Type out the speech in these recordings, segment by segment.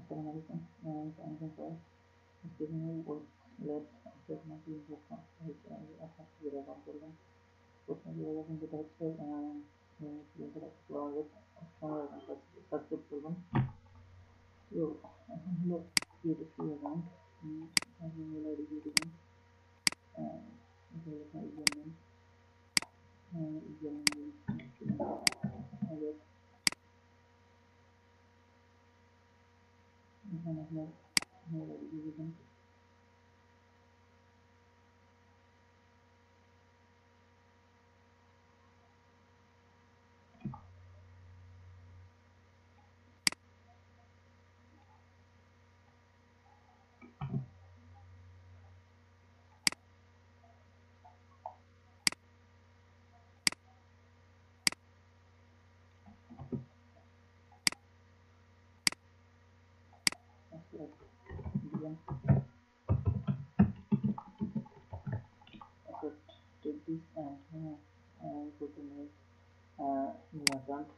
American and for speaking with let after my team to come which I zero one program put my zero in the text and the project subscript program so look create a free account and email ID create account and my username username Azad and my mail ID create account DM Azad take this and go to my new account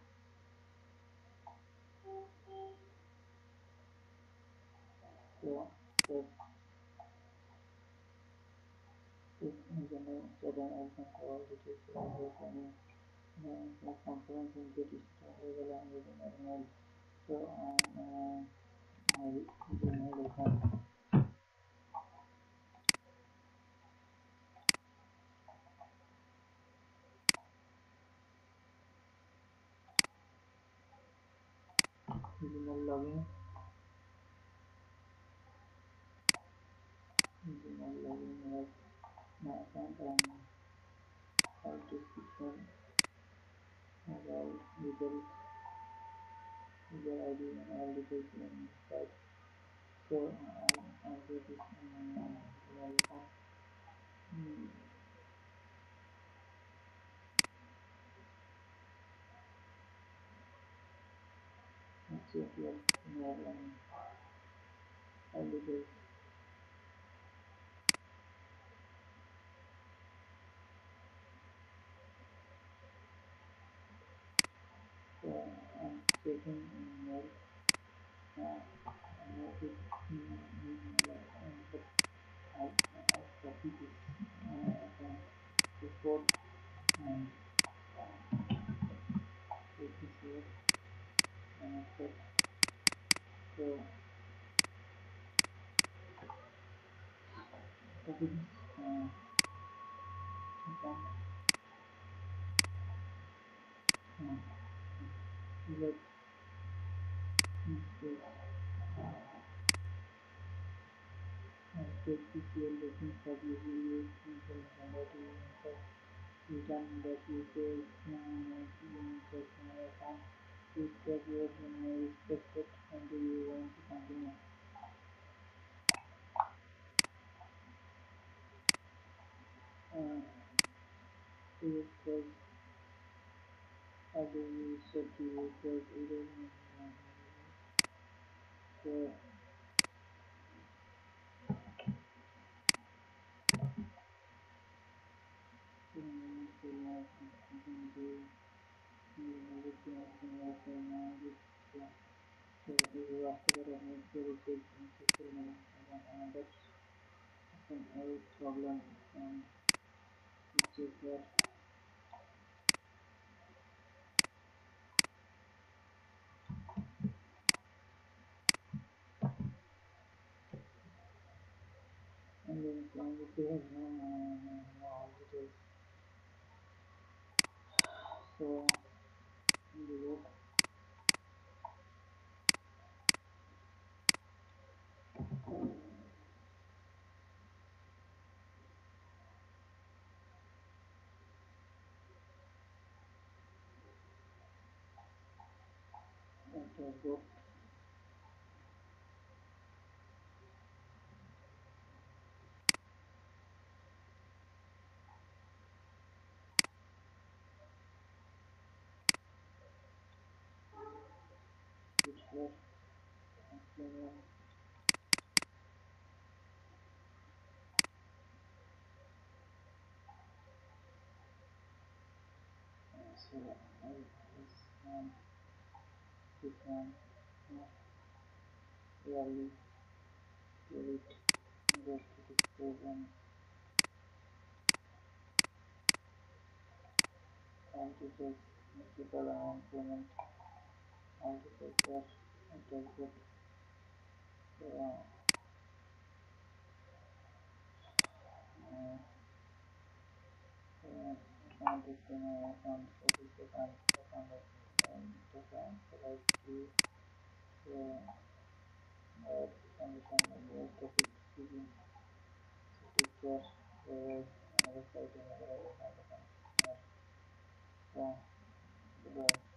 so that this username that I can call it is any conference in British available and using my email so my Gmail account Gmail login Gmail login has my account and file description about details user ID and all details inside so I get this Gmail account mm, check your email and all details so I'm checking email I notice email but I copy this from report and take this here and accept so copy this account and select this page and take this here looking for usually used information that you insert return that you say personal account please check your respected and do you want to continue uh, please check how do you set your request either so so after that I make sure it is successful and that's a problem and we check that and then from the page now it is so in the work that has got it here and so I this one uh, clearly give it just to display when trying to check multiple amount payment also check that it has got uh, uh, account is account office account of the account so like to condition of topic giving picture other side another account so goodbye.